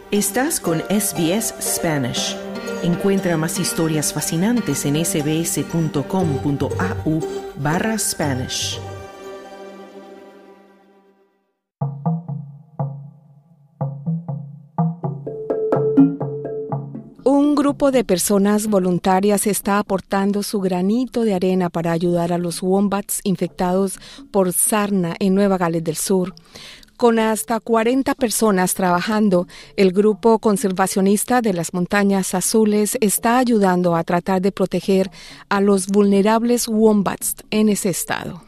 Estás con SBS Spanish. Encuentra más historias fascinantes en sbs.com.au/Spanish. Un grupo de personas voluntarias está aportando su granito de arena para ayudar a los wombats infectados por sarna en Nueva Gales del Sur. Con hasta 40 personas trabajando, el grupo conservacionista de las Montañas Azules está ayudando a tratar de proteger a los vulnerables wombats en ese estado.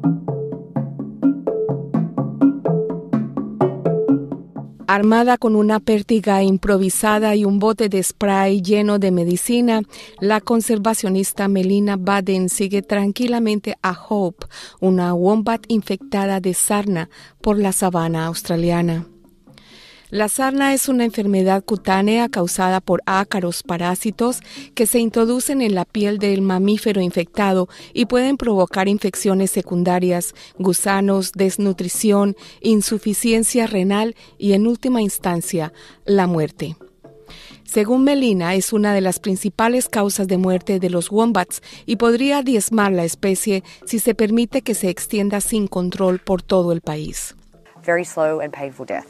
Armada con una pértiga improvisada y un bote de spray lleno de medicina, la conservacionista Melina Baden sigue tranquilamente a Hope, una wombat infectada de sarna por la sabana australiana. La sarna es una enfermedad cutánea causada por ácaros parásitos que se introducen en la piel del mamífero infectado y pueden provocar infecciones secundarias, gusanos, desnutrición, insuficiencia renal y, en última instancia, la muerte. Según Melina, es una de las principales causas de muerte de los wombats y podría diezmar la especie si se permite que se extienda sin control por todo el país. Very slow and painful death.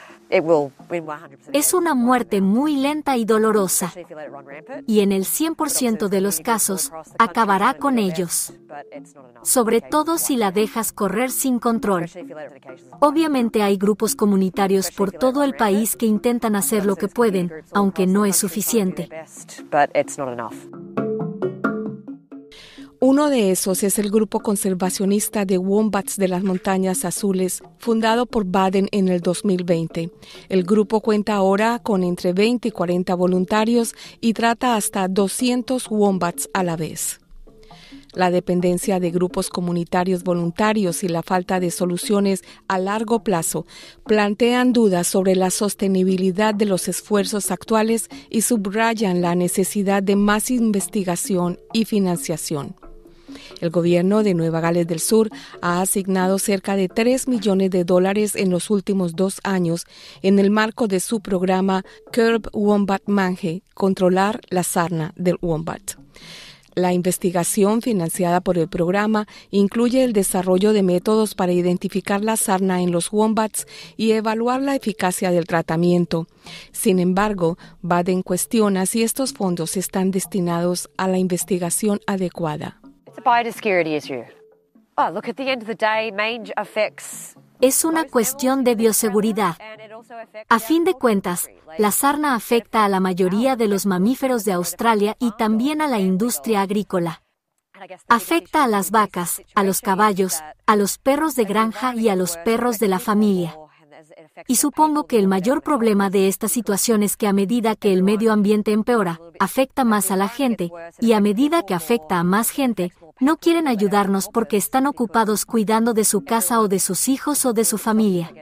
Es una muerte muy lenta y dolorosa, y en el 100% de los casos acabará con ellos, sobre todo si la dejas correr sin control. Obviamente hay grupos comunitarios por todo el país que intentan hacer lo que pueden, aunque no es suficiente. Uno de esos es el grupo conservacionista de wombats de las Montañas Azules, fundado por Baden en el 2020. El grupo cuenta ahora con entre 20 y 40 voluntarios y trata hasta 200 wombats a la vez. La dependencia de grupos comunitarios voluntarios y la falta de soluciones a largo plazo plantean dudas sobre la sostenibilidad de los esfuerzos actuales y subrayan la necesidad de más investigación y financiación. El gobierno de Nueva Gales del Sur ha asignado cerca de $3 millones en los últimos 2 años en el marco de su programa Curb Wombat Mange, controlar la sarna del wombat. La investigación financiada por el programa incluye el desarrollo de métodos para identificar la sarna en los wombats y evaluar la eficacia del tratamiento. Sin embargo, Baden cuestiona si estos fondos están destinados a la investigación adecuada. Es una cuestión de bioseguridad. A fin de cuentas, la sarna afecta a la mayoría de los mamíferos de Australia y también a la industria agrícola. Afecta a las vacas, a los caballos, a los perros de granja y a los perros de la familia. Y supongo que el mayor problema de esta situación es que a medida que el medio ambiente empeora, afecta más a la gente, y a medida que afecta a más gente, no quieren ayudarnos porque están ocupados cuidando de su casa o de sus hijos o de su familia.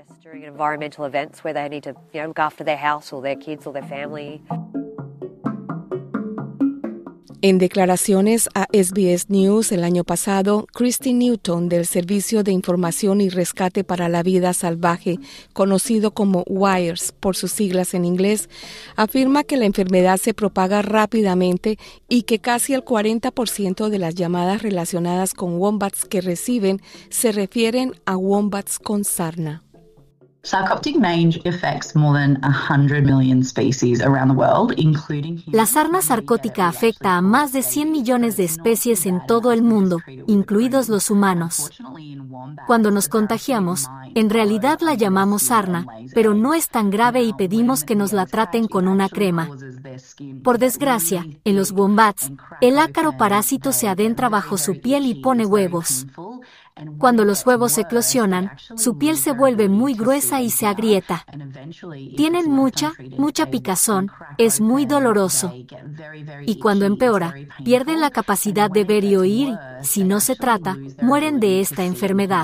En declaraciones a SBS News el año pasado, Christy Newton, del Servicio de Información y Rescate para la Vida Salvaje, conocido como WIRES por sus siglas en inglés, afirma que la enfermedad se propaga rápidamente y que casi el 40% de las llamadas relacionadas con wombats que reciben se refieren a wombats con sarna. Sarcoptic mange affects more than 100 million species around the world, including... La sarna sarcótica afecta a más de 100 millones de especies en todo el mundo, incluidos los humanos. Cuando nos contagiamos, en realidad la llamamos sarna, pero no es tan grave y pedimos que nos la traten con una crema. Por desgracia, en los wombats, el ácaro parásito se adentra bajo su piel y pone huevos. Cuando los huevos eclosionan, su piel se vuelve muy gruesa y se agrieta. Tienen mucha picazón, es muy doloroso. Y cuando empeora, pierden la capacidad de ver y oír, y, si no se trata, mueren de esta enfermedad.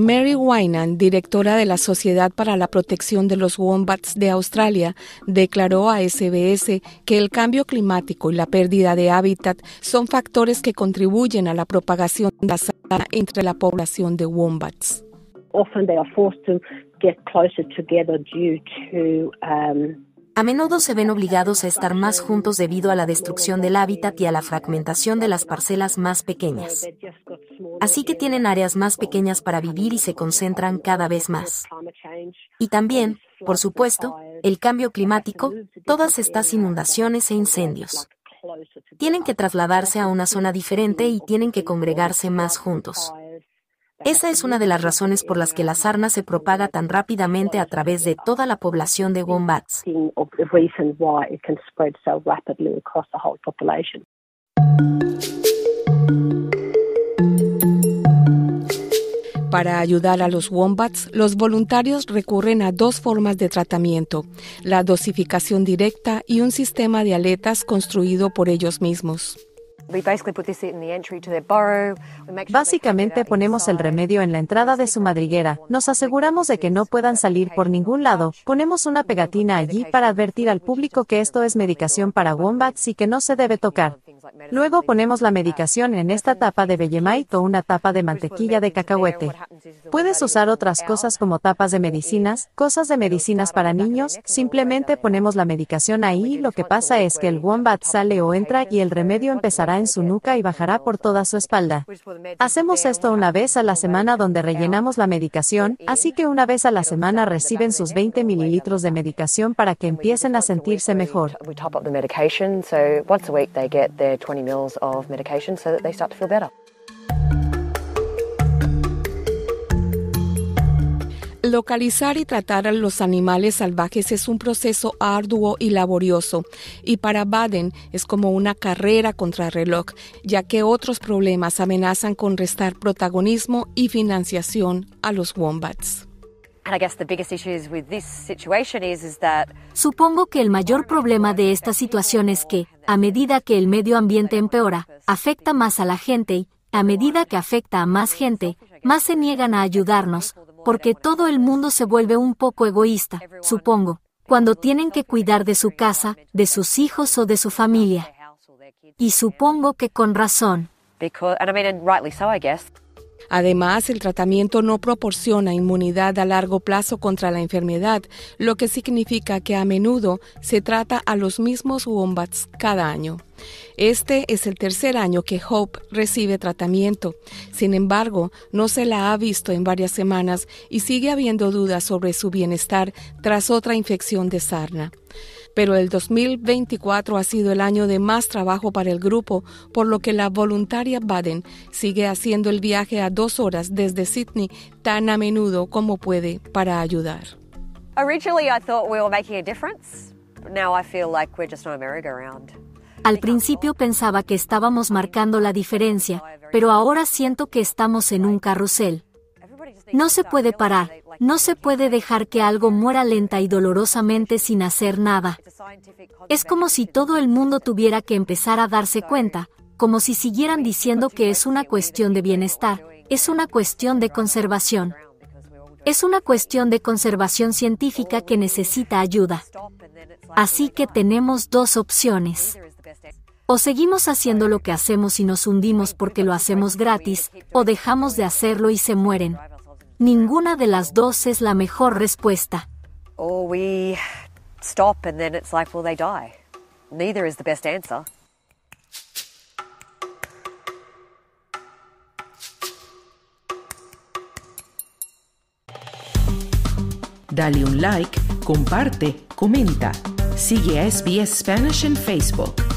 Mary Wynan, directora de la Sociedad para la Protección de los Wombats de Australia, declaró a SBS que el cambio climático y la pérdida de hábitat son factores que contribuyen a la propagación de la sarna entre la población de wombats. Often they are forced to get closer together due to A menudo se ven obligados a estar más juntos debido a la destrucción del hábitat y a la fragmentación de las parcelas más pequeñas. Así que tienen áreas más pequeñas para vivir y se concentran cada vez más. Y también, por supuesto, el cambio climático, todas estas inundaciones e incendios. Tienen que trasladarse a una zona diferente y tienen que congregarse más juntos. Esa es una de las razones por las que la sarna se propaga tan rápidamente a través de toda la población de wombats. Para ayudar a los wombats, los voluntarios recurren a 2 formas de tratamiento: la dosificación directa y un sistema de aletas construido por ellos mismos. Básicamente ponemos el remedio en la entrada de su madriguera, nos aseguramos de que no puedan salir por ningún lado, ponemos una pegatina allí para advertir al público que esto es medicación para wombats y que no se debe tocar. Luego ponemos la medicación en esta tapa de Vegemite o una tapa de mantequilla de cacahuete. Puedes usar otras cosas como tapas de medicinas, cosas de medicinas para niños, simplemente ponemos la medicación ahí y lo que pasa es que el wombat sale o entra y el remedio empezará en su nuca y bajará por toda su espalda. Hacemos esto una vez a la semana donde rellenamos la medicación, así que una vez a la semana reciben sus 20 mililitros de medicación para que empiecen a sentirse mejor. Localizar y tratar a los animales salvajes es un proceso arduo y laborioso, y para Baden es como una carrera contrarreloj, ya que otros problemas amenazan con restar protagonismo y financiación a los wombats. Supongo que el mayor problema de esta situación es que, a medida que el medio ambiente empeora, afecta más a la gente y, a medida que afecta a más gente, más se niegan a ayudarnos, porque todo el mundo se vuelve un poco egoísta, supongo, cuando tienen que cuidar de su casa, de sus hijos o de su familia. Y supongo que con razón. Además, el tratamiento no proporciona inmunidad a largo plazo contra la enfermedad, lo que significa que a menudo se trata a los mismos wombats cada año. Este es el 3er año que Hope recibe tratamiento. Sin embargo, no se la ha visto en varias semanas y sigue habiendo dudas sobre su bienestar tras otra infección de sarna. Pero el 2024 ha sido el año de más trabajo para el grupo, por lo que la voluntaria Baden sigue haciendo el viaje a 2 horas desde Sydney tan a menudo como puede para ayudar. Al principio pensaba que estábamos marcando la diferencia, pero ahora siento que estamos en un carrusel. No se puede parar, no se puede dejar que algo muera lenta y dolorosamente sin hacer nada. Es como si todo el mundo tuviera que empezar a darse cuenta, como si siguieran diciendo que es una cuestión de bienestar, es una cuestión de conservación. Es una cuestión de conservación científica que necesita ayuda. Así que tenemos 2 opciones. O seguimos haciendo lo que hacemos y nos hundimos porque lo hacemos gratis, o dejamos de hacerlo y se mueren. Ninguna de las 2 es la mejor respuesta. Or we stop and then it's like, well, they die. Neither is the best answer. Dale un like, comparte, comenta. Sigue a SBS Spanish en Facebook.